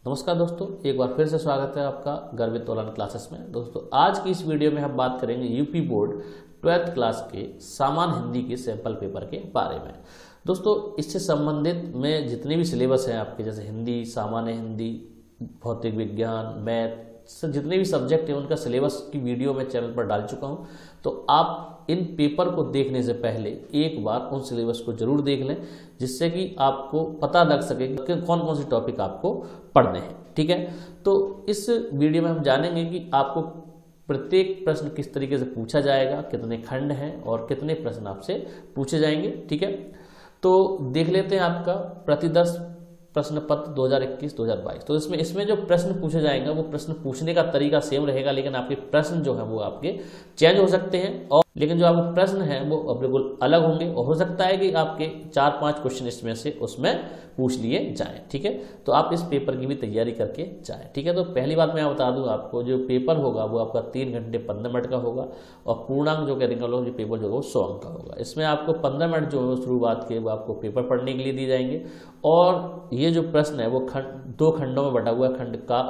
नमस्कार दोस्तों, एक बार फिर से स्वागत है आपका गर्वित ऑनलाइन क्लासेस में। दोस्तों आज की इस वीडियो में हम बात करेंगे यूपी बोर्ड 12th क्लास के सामान्य हिंदी के सैंपल पेपर के बारे में। दोस्तों इससे संबंधित में जितने भी सिलेबस हैं आपके, जैसे हिंदी, सामान्य हिंदी, भौतिक विज्ञान, मैथ, जितने भी सब्जेक्ट हैं उनका सिलेबस की वीडियो मैं चैनल पर डाल चुका हूं। तो आप इन पेपर को देखने से पहले एक बार उन सिलेबस को जरूर देख लें, जिससे कि आपको पता लग सके कि कौन कौन से टॉपिक आपको पढ़ने हैं। ठीक है, तो इस वीडियो में हम जानेंगे कि आपको प्रत्येक प्रश्न किस तरीके से पूछा जाएगा, कितने खंड हैं और कितने प्रश्न आपसे पूछे जाएंगे। ठीक है, तो देख लेते हैं आपका प्रतिदर्श प्रश्न पत्र 2021-2022। तो इसमें जो प्रश्न पूछे जाएंगे वो प्रश्न पूछने का तरीका सेम रहेगा, लेकिन आपके प्रश्न जो है वो आपके चेंज हो सकते हैं, और लेकिन जो आपके प्रश्न हैं वो बिल्कुल अलग होंगे, और हो सकता है कि आपके 4-5 क्वेश्चन इसमें से उसमें पूछ लिए जाएं। ठीक है, तो आप इस पेपर की भी तैयारी करके जाएं। ठीक है, तो पहली बात मैं बता दूं आपको, जो पेपर होगा वो आपका 3 घंटे 15 मिनट का होगा, और पूर्णांक जो करेंगे लोग जो पेपर जो होगा वो 100 अंक का होगा। इसमें आपको 15 मिनट जो है शुरुआत के वो आपको पेपर पढ़ने के लिए दिए जाएंगे, और ये जो प्रश्न है वो दो खंडों में बटा हुआ है, खंड का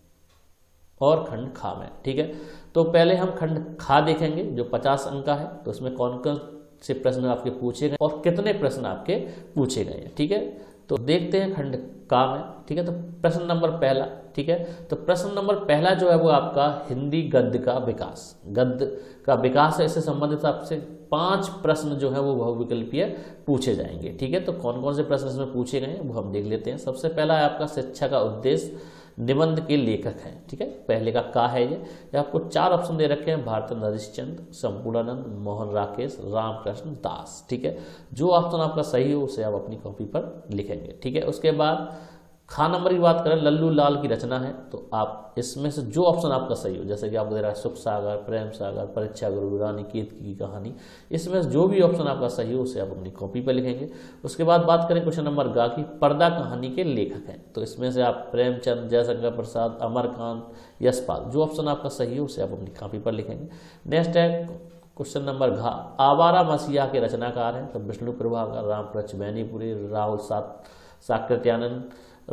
और खंड खा में। ठीक है, तो पहले हम खंड खा देखेंगे जो 50 अंक का है। तो इसमें कौन कौन से प्रश्न आपके पूछे गए और कितने प्रश्न आपके पूछे गए हैं। ठीक है, तो देखते हैं खंड का में। ठीक है, तो प्रश्न नंबर पहला। ठीक है, तो प्रश्न नंबर पहला जो है वो आपका हिंदी गद्य का विकास, गद्य का विकास है। इससे संबंधित आपसे 5 प्रश्न जो है वो बहुविकल्पीय पूछे जाएंगे। ठीक है, तो कौन कौन से प्रश्न इसमें पूछे गए हैं वो हम देख लेते हैं। सबसे पहला है आपका शिक्षा का उद्देश्य, निबंध के लेखक हैं। ठीक है, पहले का है ये आपको 4 ऑप्शन दे रखे हैं, भारत हरिश्चंद्र, संपूर्णानंद, मोहन राकेश, रामकृष्ण दास। ठीक है, जो ऑप्शन आपका सही हो उसे आप अपनी कॉपी पर लिखेंगे। ठीक है, उसके बाद खा नंबर की बात करें, लल्लू लाल की रचना है। तो आप इसमें से जो ऑप्शन आपका सही हो, जैसे कि आपको दे रहा है सुख सागर, प्रेम सागर, परीक्षा गुरु, रानी केतकी की कहानी, इसमें से जो भी ऑप्शन आपका सही हो उसे आप अपनी कॉपी पर लिखेंगे। उसके बाद बात करें क्वेश्चन नंबर गा की, पर्दा कहानी के लेखक हैं। तो इसमें से आप प्रेमचंद, जयशंकर प्रसाद, अमरकांत, यशपाल, जो ऑप्शन आपका सही हो उसे आप अपनी कॉपी पर लिखेंगे। नेक्स्ट है क्वेश्चन नंबर घा, आवारा मसीहा के रचनाकार हैं। तो विष्णु प्रभाकर, रामकृष्ण मैनीपुरी, राहुल साकृत्यानंद,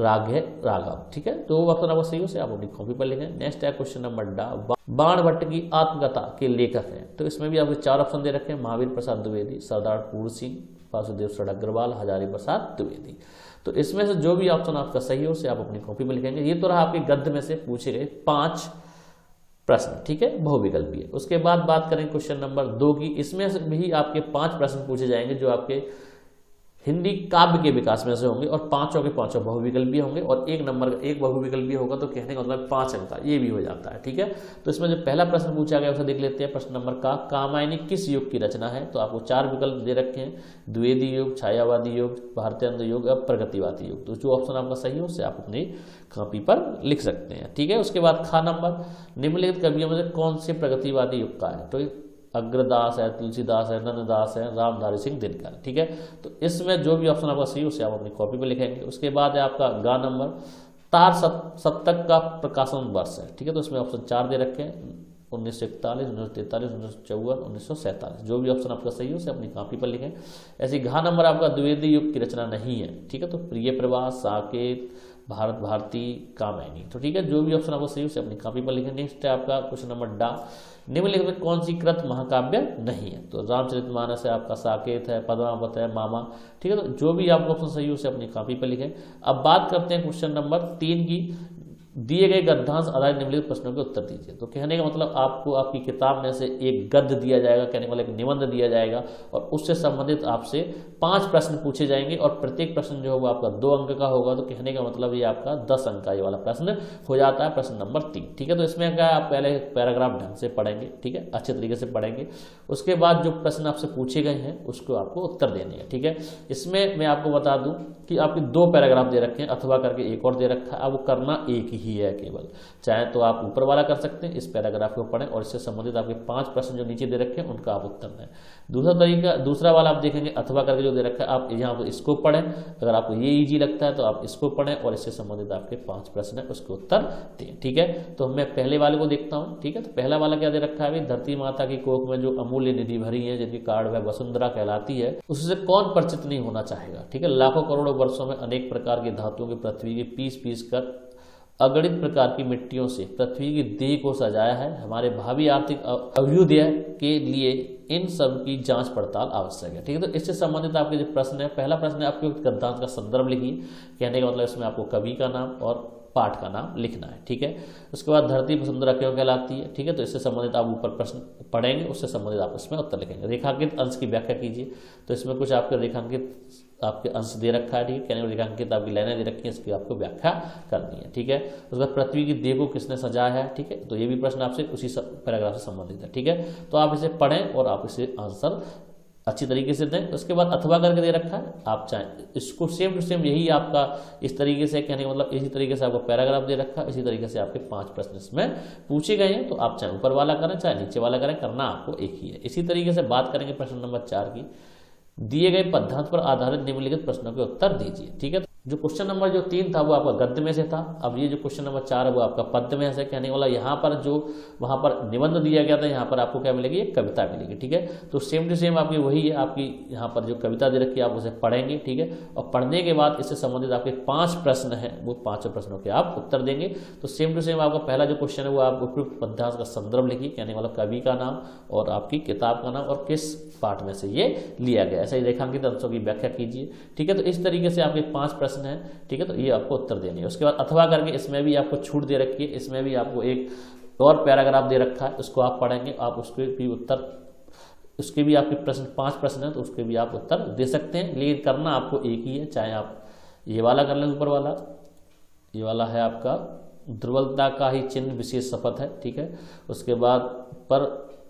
राघव। ठीक है, तो ऑप्शन आपका सही हो से आप अपनी कॉपी पर लिखें। नेक्स्ट है क्वेश्चन नंबर डा, बाण भट्ट की आत्मकथा के लेखक हैं। तो इसमें भी आपको 4 ऑप्शन दे रखे हैं, महावीर प्रसाद द्विवेदी, सरदार पूर्ण सिंह, वासुदेव अग्रवाल, हजारी प्रसाद द्विवेदी। तो इसमें से जो भी ऑप्शन आपका सही हो से आप अपनी कॉपी पर लिखेंगे। ये तो रहा आपके गद्य में से पूछे गए 5 प्रश्न। ठीक है, बहुविकल्पीय। उसके बाद बात करें क्वेश्चन नंबर 2 की, इसमें से भी आपके 5 प्रश्न पूछे जाएंगे जो आपके हिंदी काव्य के विकास में से होंगे, और 5 के 5 बहुविकल्पीय होंगे, और 1 नंबर का 1 बहुविकल्पीय होगा। तो कहने का मतलब 5 अंक का ये भी हो जाता है। ठीक है, तो इसमें जो पहला प्रश्न पूछा गया उसे देख लेते हैं। प्रश्न नंबर का, कामायनी किस युग की रचना है। तो आपको 4 विकल्प दे रखे हैं, द्विवेदी युग, छायावादी युग, भारतीय युग और प्रगतिवादी युग। तो जो ऑप्शन आपका सही हो उसे आप अपनी कॉपी पर लिख सकते हैं। ठीक है, उसके बाद खा नंबर, निम्नलिखित कवियों में से कौन से प्रगतिवादी युग का है। तो अग्रदास है, तुलसीदास है, नंददास है, रामधारी सिंह दिनकर। ठीक है, तो इसमें जो भी ऑप्शन आपका सही उसे आप अपनी कॉपी पर लिखेंगे। उसके बाद है आपका गा नंबर, तार सप्तक का प्रकाशन वर्ष है। ठीक है, तो इसमें ऑप्शन 4 दे रखे हैं, 1941, 1943, 1954, 1947। जो भी ऑप्शन आपका सही हो उसे अपनी कॉपी पर लिखें। ऐसे घा नंबर आपका द्विवेदी युग की रचना नहीं है। ठीक है, तो प्रिय प्रवास, साकेत, भारत भारती, कामायनी। तो ठीक है, जो भी ऑप्शन आपको सही उसे अपनी कॉपी पर लिखें। नेक्स्ट है आपका क्वेश्चन नंबर डा, निम्नलिखित में कौन सी कृत महाकाव्य नहीं है। तो रामचरितमानस है आपका, साकेत है, पद्मावत है, मामा। ठीक है, तो जो भी आपको ऑप्शन सही हो उसे अपनी कॉपी पर लिखें। अब बात करते हैं क्वेश्चन नंबर 3 की, दिए गए गद्यांश आधारित निम्नलिखित प्रश्नों के उत्तर दीजिए। तो कहने का मतलब आपको आपकी किताब में से एक गद्य दिया जाएगा, कहने का मतलब एक निबंध दिया जाएगा, और उससे संबंधित आपसे 5 प्रश्न पूछे जाएंगे, और प्रत्येक प्रश्न जो होगा आपका 2 अंक का होगा। तो कहने का मतलब ये आपका 10 अंक का ये वाला प्रश्न हो जाता है, प्रश्न नंबर 3। ठीक है, तो इसमें क्या है, आप पहले पैराग्राफ ढंग से पढ़ेंगे। ठीक है, अच्छे तरीके से पढ़ेंगे। उसके बाद जो प्रश्न आपसे पूछे गए हैं उसको आपको उत्तर देने हैं। ठीक है, इसमें मैं आपको बता दूं कि आपके 2 पैराग्राफ दे रखे हैं, अथवा करके एक और दे रखा है। अब वो करना एक ही है केवल, चाहे तो आप ऊपर वाला कर सकते हैं, इस पैराग्राफ को पढ़ें और इससे संबंधित आपके 5 प्रश्न जो नीचे दे रखे हैं उनका आप उत्तर दें। दूसरा तरीका, दूसरा वाला आप देखेंगे अथवा करके जो दे रखा है, आप यहाँ पर इसको पढ़ें। अगर आपको ये इजी लगता है तो आप इसको पढ़ें और इससे संबंधित आपके 5 प्रश्न है उसके उत्तर दें। ठीक है, तो मैं पहले वाले को देखता हूँ। ठीक है, तो पहला वाला क्या दे रखा है, धरती माता की कोख में जो अमूल्य निधि भरी है, जिनकी कार्ड वह वसुंधरा कहलाती है, उससे कौन परिचित नहीं होना चाहेगा। ठीक है, लाखों करोड़ों वर्षों में अनेक प्रकार की धातुओं की पृथ्वी की पीस कर अगणित प्रकार की मिट्टियों से पृथ्वी की देह को सजाया है। हमारे भावी आर्थिक अभ्युदय के लिए इन सब की जांच पड़ताल आवश्यक है। ठीक है, तो इससे संबंधित आपके जो प्रश्न है, पहला प्रश्न है आपके गद्यांश का संदर्भ लिखिए। कहने का मतलब इसमें आपको कवि का नाम और पाठ का नाम लिखना है। ठीक है, उसके बाद धरती वसुंधरा क्यों कहलाती है। ठीक है, तो इससे संबंधित आप ऊपर प्रश्न पढ़ेंगे, उससे संबंधित आप इसमें उत्तर लिखेंगे। रेखांकित अंश की व्याख्या कीजिए, तो इसमें कुछ आपके रेखांकित आपके अंश दे रखा है। ठीक है, कहने रेखांकित आपकी लाइनें दे रखी है, इसकी आपको व्याख्या करनी है। ठीक है, उसके बाद पृथ्वी की देह को किसने सजाया है। ठीक है, तो ये भी प्रश्न आपसे उसी पैराग्राफ से संबंधित है। ठीक है, तो आप इसे पढ़ें और आप इसे आंसर अच्छी तरीके से दें। उसके बाद अथवा करके दे रखा है, आप चाहें इसको सेम टू सेम यही आपका इस तरीके से, कहने का मतलब इसी तरीके से आपको पैराग्राफ दे रखा है, इसी तरीके से आपके 5 प्रश्न इसमें पूछे गए हैं। तो आप चाहे ऊपर वाला करें चाहे नीचे वाला करें, करना आपको एक ही है। इसी तरीके से बात करेंगे प्रश्न नंबर 4 की। दिए गए पदार्थ पर आधारित निम्नलिखित प्रश्नों के उत्तर दीजिए। ठीक है, जो क्वेश्चन नंबर जो 3 था वो आपका गद्य में से था। अब ये जो क्वेश्चन नंबर 4 है वो आपका पद्य में से, कहने वाला यहाँ पर जो वहाँ पर निबंध दिया गया था, यहाँ पर आपको क्या मिलेगी, एक कविता मिलेगी। ठीक है, तो सेम टू सेम आपकी वही है, आपकी यहाँ पर जो कविता दे रखी है आप उसे पढ़ेंगे। ठीक है, और पढ़ने के बाद इससे संबंधित आपके 5 प्रश्न हैं, वो 5 प्रश्नों के आप उत्तर देंगे। तो सेम टू सेम आपका पहला जो क्वेश्चन है वो आप उपयुक्त पद्यांश का संदर्भ लिखिए, कहने वाला कवि का नाम और आपकी किताब का नाम और किस पाठ में से ये लिया गया। ऐसे ही रेखांकित अंशों की व्याख्या कीजिए। ठीक है, तो इस तरीके से आपके 5 प्रश्न हैं। ठीक है, तो ये आपको उत्तर देने हैं। उसके बाद अथवा करके इसमें भी आपको छूट दे रखी है, इसमें भी आपको एक और पैराग्राफ दे रखा है, उसको आप पढ़ेंगे, आप उसके भी उत्तर, उसके भी आपके प्रश्न 5 प्रश्न हैं तो उसके भी आप उत्तर दे सकते हैं। लेकिन करना आपको एक ही है, चाहे आप ये वाला कर लें, ऊपर वाला ये वाला है आपका दुर्बलता का ही चिन्ह विशेष शपथ है। ठीक है, उसके बाद पर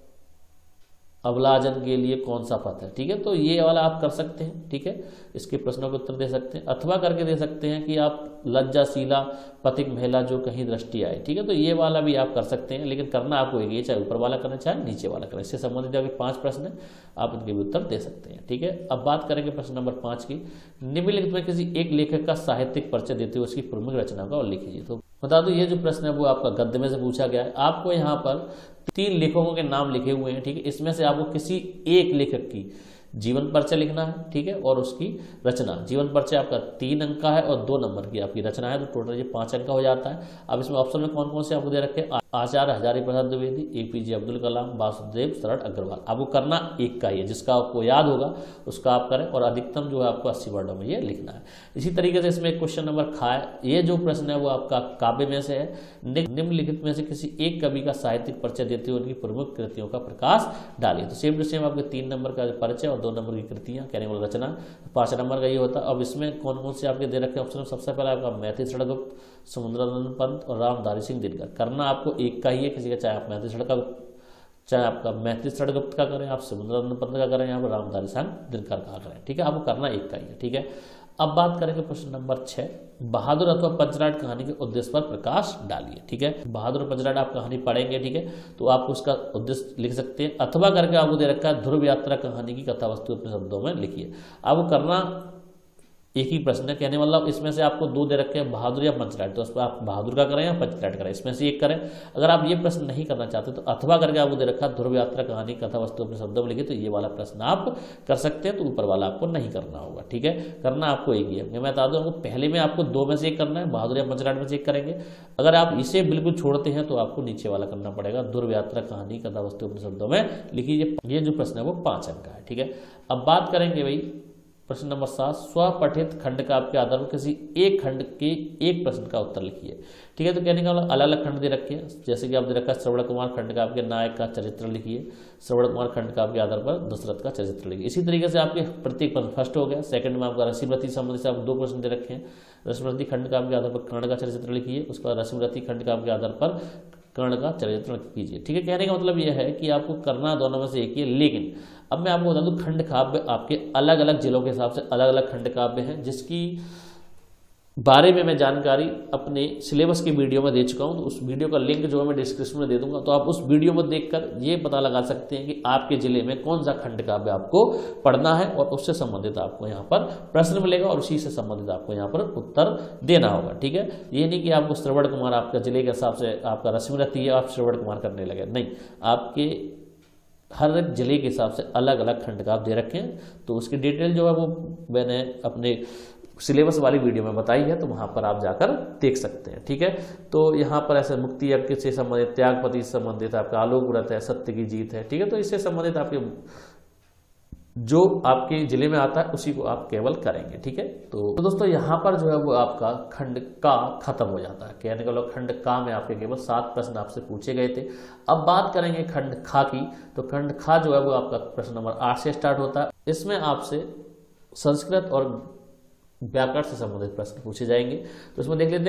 अवलाजन के लिए कौन सा पथ है। ठीक है, तो ये वाला आप कर सकते हैं। ठीक है, इसके प्रश्नों के उत्तर दे सकते हैं। अथवा करके दे सकते हैं कि आप लज्जाशीला पथिक महिला जो कहीं दृष्टि आए। ठीक है, तो ये वाला भी आप कर सकते हैं, लेकिन करना आपको एक ही, चाहे ऊपर वाला करें चाहे नीचे वाला करें। इससे संबंधित अभी 5 प्रश्न है, आप इनके भी उत्तर दे सकते हैं। ठीक है, अब बात करेंगे प्रश्न नंबर 5 की। निम्नलिखित में किसी एक लेखक का साहित्यिक परिचय देते हुए उसकी प्रमुख रचना का उल्लेख कीजिए। तो बता दो ये जो प्रश्न है वो आपका गद्य में से पूछा गया है। आपको यहाँ पर 3 लेखकों के नाम लिखे हुए हैं। ठीक है, इसमें से आपको किसी एक लेखक की जीवन परिचय लिखना है। ठीक है, और उसकी रचना, जीवन परिचय आपका 3 अंक का है और 2 नंबर की आपकी रचना है, तो टोटल ये 5 अंक का हो जाता है। अब इसमें ऑप्शन में कौन कौन से आपको दे रखे हैं, आचार्य हजारी प्रसाद द्विवेदी, APJ अब्दुल कलाम, वासुदेव शरण अग्रवाल। आपको करना एक का ही है, जिसका आपको याद होगा उसका आप करें, और अधिकतम जो है आपको 80 वर्डों में ये लिखना है। इसी तरीके से इसमें क्वेश्चन नंबर खाए, ये जो प्रश्न है वो आपका काव्य में से है। निम्नलिखित में से किसी एक कवि का साहित्यिक परिचय देते हुए उनकी प्रमुख कृतियों का प्रकाश डालिए। तो सेम टू सेम आपके 3 नंबर का परिचय और 2 नंबर की कृतियां, कहने वाला रचना, 5 नंबर का ये होता है। अब इसमें कौन कौन से आपके दे रखे ऑप्शन, सबसे पहला आपका मैथिली षड़गुप्त, समुद्रानंद पंत और रामधारी सिंह दिनकर। करना आपको एक का ही है, किसी का चाहे आप मैथिली षड़गुप्त का करें, आप समुद्रानंद पंत का करें, यहाँ पर रामधारी सिंह दिनकर का करें। ठीक है, आपको करना एक का ही है। ठीक है, अब बात करेंगे प्रश्न नंबर 6। बहादुर अथवा पंचराट कहानी के उद्देश्य पर प्रकाश डालिए। ठीक है, बहादुर पंचराट आप कहानी पढ़ेंगे। ठीक है, तो आप उसका उद्देश्य लिख सकते हैं। अथवा करके आपको दे रखा है ध्रुव यात्रा कहानी की कथा वस्तु अपने शब्दों में लिखिए। आपको करना एक ही प्रश्न है, कहने मतलब इसमें से आपको 2 दे रखे हैं, बहादुर या पंचराट, तो उस पर आप बहादुर का करें या पंचराट करें, इसमें से एक करें। अगर आप ये प्रश्न नहीं करना चाहते तो अथवा करके आपको दे रखा है ध्रुव यात्रा कहानी कथा वस्तु अपने शब्दों में लिखिए, तो ये वाला प्रश्न आप कर सकते हैं, तो ऊपर वाला आपको नहीं करना होगा। ठीक है, करना आपको एक ही है। मैं बता दूं आपको, पहले में आपको 2 में से एक करना है, बहादुर या पंचराट में से एक करेंगे। अगर आप इसे बिल्कुल छोड़ते हैं तो आपको नीचे वाला करना पड़ेगा, ध्रुव यात्रा कहानी कथा वस्तु अपने शब्दों में लिखिए। ये जो प्रश्न है वो 5 अंक का है। ठीक है, अब बात करेंगे भाई प्रश्न नंबर 7। स्वपठित खंड काव्य के आधार पर किसी एक खंड के एक प्रश्न का उत्तर लिखिए। ठीक है, तो कहने का अलग अलग खंड दे रखे हैं, जैसे कि आप दे रखा है श्रवण कुमार खंड काव्य के नायक का चरित्र लिखिए, श्रवण कुमार खंड काव्य के आधार पर दशरथ का चरित्र लिखिए। इसी तरीके से आपके प्रत्येक प्रश्न फर्स्ट हो गया। सेकंड में आपका रसिमरती संबंधित से आप 2 प्रश्न दे रखे हैं। रसिमरती खंड काव्य के आधार पर कर्ण का चरित्र लिखिए, उसके बाद रसिमरती खंड काव्य के आधार पर कर्ण का चरित्र कीजिए। ठीक है, कहने का मतलब यह है कि आपको करना दोनों में से एक ही है। लेकिन अब मैं आपको बता दूं, खंड काव्य आपके अलग अलग जिलों के हिसाब से अलग अलग खंड काव्य हैं, जिसकी बारे में मैं जानकारी अपने सिलेबस की वीडियो में दे चुका हूं। तो उस वीडियो का लिंक जो है मैं डिस्क्रिप्शन में दे दूंगा, तो आप उस वीडियो में देखकर ये पता लगा सकते हैं कि आपके जिले में कौन सा खंड काव्य आपको पढ़ना है, और उससे संबंधित आपको यहाँ पर प्रश्न मिलेगा और उसी से संबंधित आपको यहाँ पर उत्तर देना होगा। ठीक है, ये नहीं कि आपको श्रवण कुमार आपका जिले के हिसाब से आपका रसिमरती है, आप श्रवण कुमार करने लगे, नहीं, आपके हर एक जिले के हिसाब से अलग अलग खंड काव्य दे रखे हैं। तो उसकी डिटेल जो है वो मैंने अपने सिलेबस वाली वीडियो में बताई है, तो वहां पर आप जाकर देख सकते हैं। ठीक है, तो यहाँ पर ऐसे मुक्ति यज्ञ से संबंधित, त्यागपति से संबंधित, आपका आलोक व्रत है, सत्य की जीत है। ठीक है, तो इससे संबंधित आपके जो आपके जिले में आता है उसी को आप केवल करेंगे। ठीक है, तो दोस्तों यहाँ पर जो है वो आपका खंड का खत्म हो जाता है। कहने का मतलब खंड का में आपके केवल 7 प्रश्न आपसे पूछे गए थे। अब बात करेंगे खंड खा की, तो खंड खा जो है वो आपका प्रश्न नंबर 8 से स्टार्ट होता है। इसमें आपसे संस्कृत और व्याकरण से संबंधित प्रश्न पूछे जाएंगे। तो इसमें देख लेते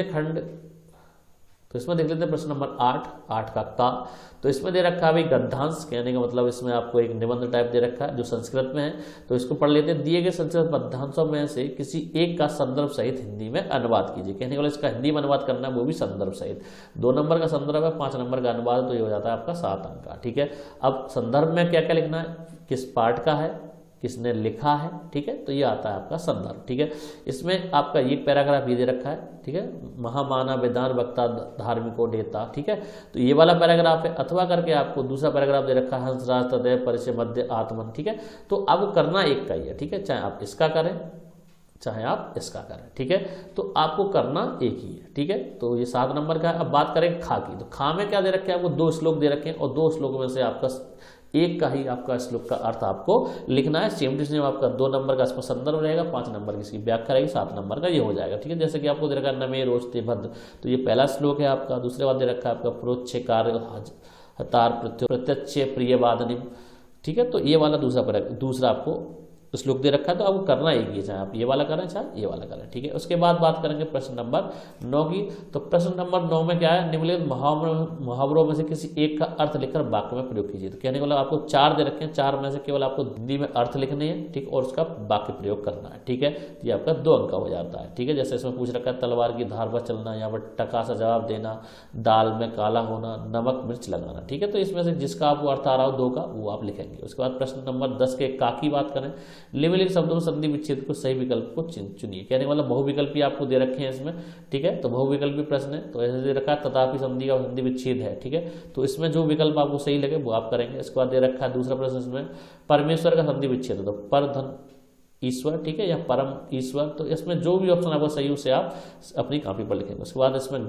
हैं प्रश्न नंबर 8 का। तो इसमें दे रखा है भाई गद्यांश, कहने का मतलब इसमें आपको एक निबंध टाइप दे रखा है जो संस्कृत में है। तो इसको पढ़ लेते हैं। दिए गए संस्कृत पद्यांशों में से किसी एक का संदर्भ सहित हिंदी में अनुवाद कीजिए। कहने का मतलब इसका हिंदी में अनुवाद करना है, वो भी संदर्भ सहित। 2 नंबर का संदर्भ है, 5 नंबर का अनुवाद, तो ये हो जाता है आपका 7 अंक का। ठीक है, अब संदर्भ में क्या क्या लिखना है, किस पार्ट का है, किसने लिखा है। ठीक है, तो ये आता है आपका संदर्भ। ठीक है, इसमें आपका एक पैराग्राफ ये दे रखा है। ठीक है, महामानव विद्वान वक्ता धार्मिको नेता। ठीक है, तो ये वाला पैराग्राफ है। अथवा करके आपको दूसरा पैराग्राफ दे रखा है, हंसराज तदैव परिचय मध्य आत्मन। ठीक है, तो आपको करना एक का ही है। ठीक है, चाहे आप इसका करें चाहे आप इसका करें। ठीक है, तो आपको करना एक ही है। ठीक है, तो ये 7 नंबर का है। अब बात करें खा की, तो खा में क्या दे रखे हैं आपको, 2 श्लोक दे रखे हैं और 2 श्लोक में से आपका एक का ही आपका श्लोक का अर्थ आपको लिखना है। सेम टू सेम आपका 2 नंबर का इसमें संदर्भ रहेगा, 5 नंबर की इसकी व्याख्या रहेगी, 7 नंबर का ये हो जाएगा। ठीक है, जैसे कि आपको दे रखा है नमे रोचते भद्र, तो ये पहला श्लोक है आपका। दूसरे बात दे रखा है आपका प्रोच्छ कार्य हतार प्रत्यक्ष प्रियवादनिम। ठीक है, तो ये वाला दूसरा आपको श्लोक दे रखा है। तो आपको करना एक ही है, चाहे आप ये वाला करें चाहे ये वाला करें। ठीक है, उसके बाद बात करेंगे प्रश्न नंबर 9 की। तो प्रश्न नंबर 9 में क्या है, निम्नलिखित मुहावरों में से किसी एक का अर्थ लिखकर वाक्य में प्रयोग कीजिए। तो कहने का मतलब आपको 4 दे रखे हैं, 4 में से केवल आपको हिंदी में अर्थ लिखने हैं। ठीक, और उसका वाक्य प्रयोग करना है। ठीक है, तो ये आपका 2 अंक का हो जाता है। ठीक है, जैसे इसमें पूछ रखा है तलवार की धार पर चलना, यहाँ पर टका सा जवाब देना, दाल में काला होना, नमक मिर्च लगाना। ठीक है, तो इसमें से जिसका आपको अर्थ आ रहा हो 2 का, वो आप लिखेंगे। उसके बाद प्रश्न नंबर 10 के का की बात करें, निम्नलिखित शब्दों संधि विच्छेद को सही विकल्प को चुनिए। कहने मतलब बहुविकल्पी आपको दे रखे हैं इसमें। ठीक है, तो बहुविकल्पी प्रश्न है, तो ऐसे दे रखा है तथापि संधि का संधि विच्छेद है। ठीक है, तो इसमें जो विकल्प आपको सही लगे वो आप करेंगे। इसके बाद दे रखा है दूसरा प्रश्न, इसमें परमेश्वर का संधि विच्छेद है, तो पर धन ईश्वर। ठीक है, या परम ईश्वर। तो इसमें जो भी ऑप्शन आपको सही उसे आप अपनी कॉपी पर लिखेंगे। उसके बाद इसमें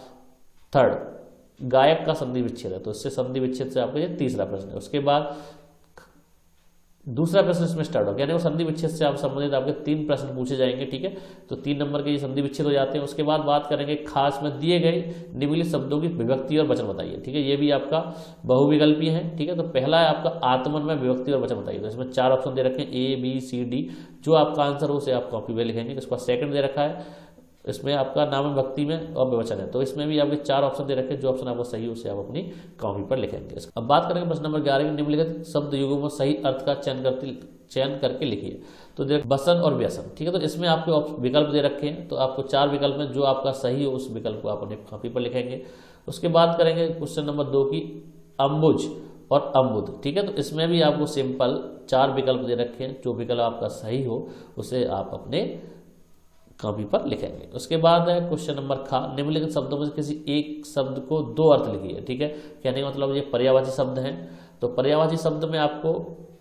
थर्ड गायक का संधि विच्छेद है, तो इससे संधि विच्छेद से आपको ये तीसरा प्रश्न है। उसके बाद दूसरा प्रश्न इसमें स्टार्ट हो गया, यानी वो संधि विच्छेद से आप संबंधित आपके 3 प्रश्न पूछे जाएंगे। ठीक है, तो 3 नंबर के ये संधि विच्छेद हो जाते हैं। उसके बाद बात करेंगे खास में दिए गए निम्नलिखित शब्दों की विभक्ति और वचन बताइए। ठीक है, ये भी आपका बहुविकल्पी है। ठीक है, तो पहला है आपका आत्मन में विभक्ति और वचन बताइए। तो इसमें 4 ऑप्शन दे रखे हैं, A B C D। जो आपका आंसर हो उसे आप कॉपी में लिखेंगे। उसके बाद सेकंड दे रखा है, इसमें आपका नाम भक्ति में और विवचन है, तो इसमें भी आपके 4 ऑप्शन दे रखे हैं। जो ऑप्शन आपको सही है उसे आप अपनी कॉपी पर लिखेंगे। अब बात करेंगे प्रश्न नंबर 11 के, निम्नलिखित शब्द युगों में सही अर्थ का चयन करके लिखिए। तो देख बसन और व्यसन। ठीक है, तो इसमें आपके विकल्प दे रखे हैं, तो आपको 4 विकल्प में जो आपका सही हो उस विकल्प को आप अपने कॉपी पर लिखेंगे। उसके बाद करेंगे क्वेश्चन नंबर 2 की अम्बुज और अम्बुद। ठीक है, तो इसमें भी आपको सिंपल 4 विकल्प दे रखे हैं, जो विकल्प आपका सही हो उसे आप अपने कॉपी पर लिखेंगे। उसके बाद है क्वेश्चन नंबर खा, निम्नलिखित शब्दों में से किसी एक शब्द को 2 अर्थ लिखिए। ठीक है, कहने का मतलब ये पर्यायवाची शब्द हैं, तो पर्यायवाची शब्द में आपको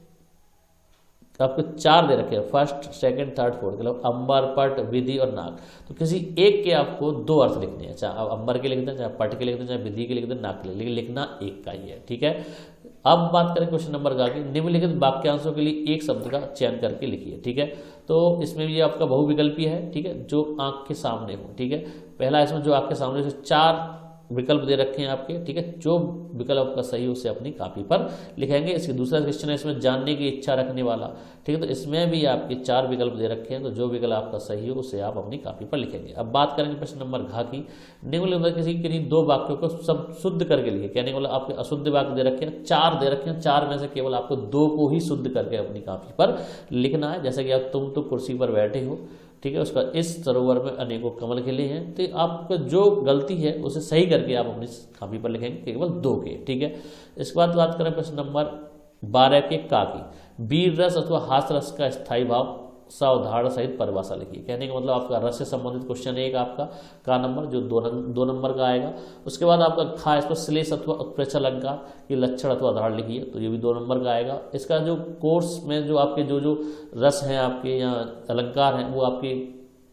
4 दे रखे हैं, फर्स्ट सेकंड थर्ड फोर्थ, मतलब अंबर पट विधि और नाग। तो किसी एक के आपको 2 अर्थ लिखने हैं, चाहे आप अंबर के लिख दें, चाहे पट के लिख दें, चाहे विधि के लिख दें, नाग के लिख, लेकिन लिखना एक का ही है। ठीक है, अब बात करें क्वेश्चन नंबर का कि निम्नलिखित वाक्यांशों के लिए एक शब्द का चयन करके लिखिए। ठीक है, तो इसमें भी आपका बहुविकल्पी है। ठीक है, जो आंख के सामने हो। ठीक है, पहला इसमें जो आपके सामने से 4 विकल्प दे रखे हैं आपके। ठीक है, जो विकल्प आपका सही उसे अपनी कॉपी पर लिखेंगे। इसकी दूसरा क्वेश्चन है इसमें जानने की इच्छा रखने वाला। ठीक है, तो इसमें भी आपके 4 विकल्प दे रखे हैं, तो जो विकल्प आपका सही हो उसे आप अपनी कॉपी पर लिखेंगे। अब बात करेंगे प्रश्न नंबर घ की, निम्नलिखित किसी किन्हीं 2 वाक्यों को सब शुद्ध करके लिखिए। कहने वाला आपके अशुद्ध वाक्य दे रखे हैं, 4 दे रखे हैं, 4 में से केवल आपको 2 को ही शुद्ध करके अपनी कॉपी पर लिखना है। जैसे कि आप तुम तो कुर्सी पर बैठे हो। ठीक है, उसका इस सरोवर में अनेकों कमल खिले हैं। तो आपका जो गलती है उसे सही करके आप अपनी कॉपी पर लिखेंगे, केवल 2 के। ठीक है, इसके बाद बात करें प्रश्न नंबर 12 के का की, वीर रस अथवा हास रस का स्थायी भाव सावधारण सहित परिभाषा लिखिए। कहने का मतलब आपका रस से संबंधित क्वेश्चन है एक आपका का नंबर, जो 2 नंबर का आएगा। उसके बाद आपका खा, इस पर श्लेष अथवा उत्प्रेक्ष अलंकार की लक्षण अथवा उदाहरण लिखिए, तो ये भी 2 नंबर का आएगा। इसका जो कोर्स में जो आपके जो रस हैं आपके यहाँ अलंकार हैं, वो आपके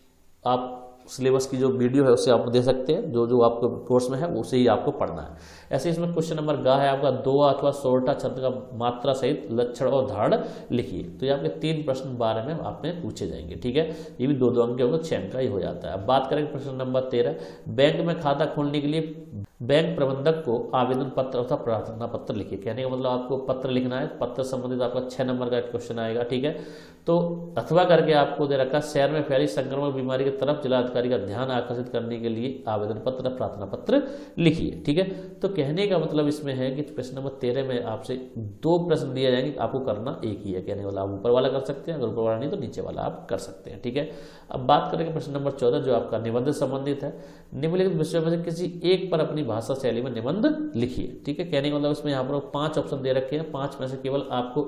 आप सिलेबस की जो वीडियो है उससे आप दे सकते हैं, जो जो आपको कोर्स में है उसे ही आपको पढ़ना है। ऐसे इसमें क्वेश्चन नंबर ग है आपका, दो अथवा सोरठा छंद का मात्रा सहित लक्षण और धारण लिखिए। तो ये आपके 3 प्रश्न बारे में आपने पूछे जाएंगे, ठीक है। ये भी 2-2 अंक के होगा, 6 अंक का ही हो जाता है। अब बात करेंगे प्रश्न नंबर 13, बैंक में खाता खोलने के लिए बैंक प्रबंधक को आवेदन पत्र अथवा प्रार्थना पत्र लिखिए। कहने का मतलब आपको पत्र लिखना है, पत्र संबंधित आपका 6 नंबर का क्वेश्चन आएगा, ठीक है। तो अथवा करके आपको दे रखा, शहर में फैली संक्रमण बीमारी की तरफ जिलाधिकारी का ध्यान आकर्षित करने के लिए आवेदन पत्र प्रार्थना पत्र लिखिए, ठीक है। तो कहने का मतलब इसमें है कि प्रश्न नंबर 13 में आपसे 2 प्रश्न दिए जाएंगे, आपको करना एक ही है। कहने वाला आप ऊपर वाला कर सकते हैं, अगर ऊपर वाला नहीं तो नीचे वाला आप कर सकते हैं, ठीक है। अब बात करेंगे प्रश्न नंबर 14 जो आपका निबंध संबंधित है। निम्नलिखित विषयों में से किसी एक पर अपनी भाषा शैली में निबंध लिखिए, ठीक है। कहने का मतलब इसमें यहाँ पर 5 ऑप्शन दे रखे हैं, 5 में से केवल आपको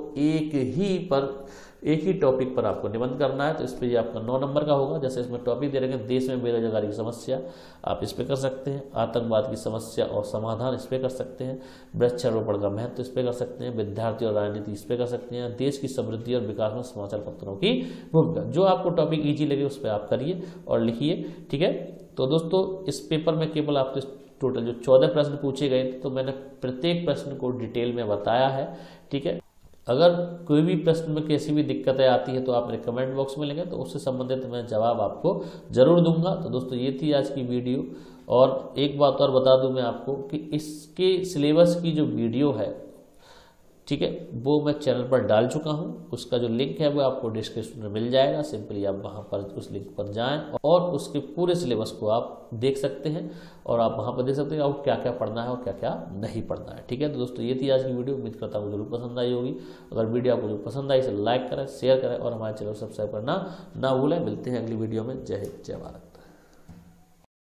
एक ही टॉपिक पर आपको निबंध करना है। तो इस पर ये आपका 9 नंबर का होगा। जैसे इसमें टॉपिक दे रखे हैं, देश में बेरोजगारी की समस्या, आप इस पे कर सकते हैं। आतंकवाद की समस्या और समाधान, इस पे कर सकते हैं। वृक्षारोपण का महत्व, इस पे कर सकते हैं। विद्यार्थी और राजनीति, इस पे कर सकते हैं। देश की समृद्धि और विकास में समाचार पत्रों की भूमिका। जो आपको टॉपिक ईजी लगे उस पर आप करिए और लिखिए, ठीक है। तो दोस्तों इस पेपर में केवल आपके टोटल जो 14 प्रश्न पूछे गए थे, तो मैंने प्रत्येक प्रश्न को डिटेल में बताया है, ठीक है। अगर कोई भी प्रश्न में कैसी भी दिक्कतें आती है तो आप मेरे कमेंट बॉक्स में लिखें, तो उससे संबंधित मैं जवाब आपको जरूर दूंगा। तो दोस्तों ये थी आज की वीडियो। और एक बात और बता दूं मैं आपको कि इसके सिलेबस की जो वीडियो है, ठीक है, वो मैं चैनल पर डाल चुका हूं। उसका जो लिंक है वो आपको डिस्क्रिप्शन में मिल जाएगा। सिंपली आप वहां पर उस लिंक पर जाएं और उसके पूरे सिलेबस को आप देख सकते हैं और आप वहां पर देख सकते हैं आपको क्या क्या पढ़ना है और क्या क्या नहीं पढ़ना है, ठीक है। तो दोस्तों ये थी आज की वीडियो। उम्मीद करता हूँ जरूर पसंद आई होगी। अगर वीडियो आपको जो पसंद आई इसे लाइक करें, शेयर करें और हमारे चैनल को सब्सक्राइब करना ना भूलें। मिलते हैं अगली वीडियो में। जय हिंद, जय भारत।